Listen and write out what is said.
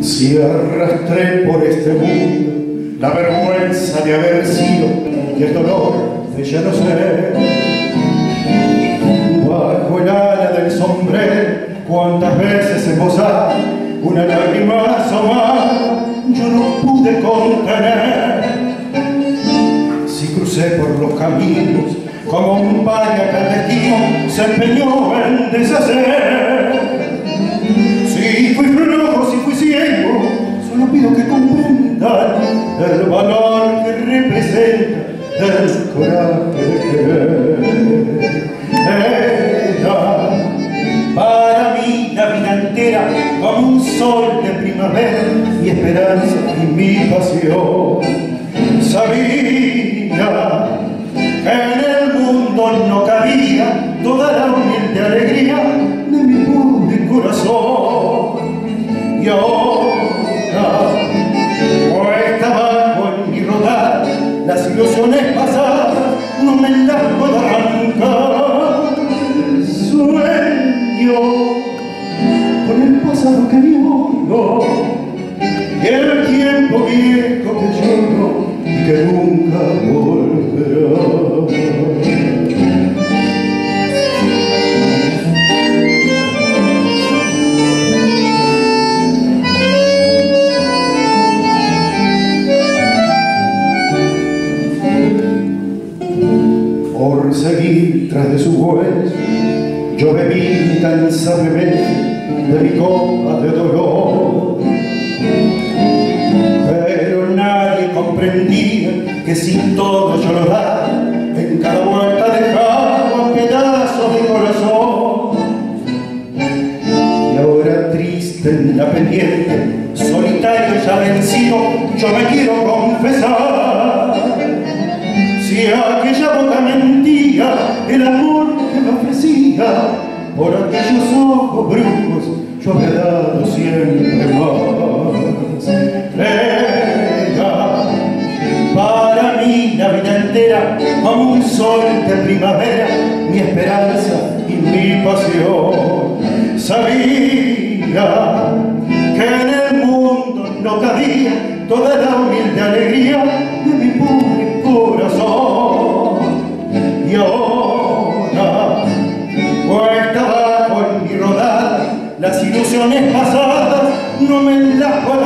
Si arrastré por este mundo la vergüenza de haber sido y el dolor de ya no ser, bajo el ala del sombrero, cuántas veces en voz alta una lágrima asomada yo no pude contener. Si crucé por los caminos como un vaya clandestino se empeñó en deshacer. Si fui flojo, si fui ciego, solo pido que comprendan el valor que representa el coraje de querer. Era para mí la vida entera como un sol de primavera, mi esperanza y mi pasión. Sabía que en el mundo no cabía toda la humilde alegría de mi pobre corazón. Y ahora cuesta abajo en mi rodar, las ilusiones pasadas no me las puedo arrancar. Sueño con el pasado que lloro y el tiempo viejo que lloro y que nunca volverá. Por seguir tras de sus huellas, yo bebí incansablemente de mi copa de dolor. Pero nadie comprendía que sin todo yo lo daba, en cada vuelta dejaba pedazos de corazón. Y ahora triste en la pendiente, solitario ya vencido, yo me quiero confesar. Si aquella boca mentía el amor que me ofrecía, por aquellos ojos brujos yo había dado siempre más. Era para mí la vida entera como un sol de primavera, mi esperanza y mi pasión. Sabía que en el mundo no cabía toda la humilde alegría de mi pobre corazón. Y ahora cuesta abajo en mi rodada, las ilusiones pasadas no me las puedo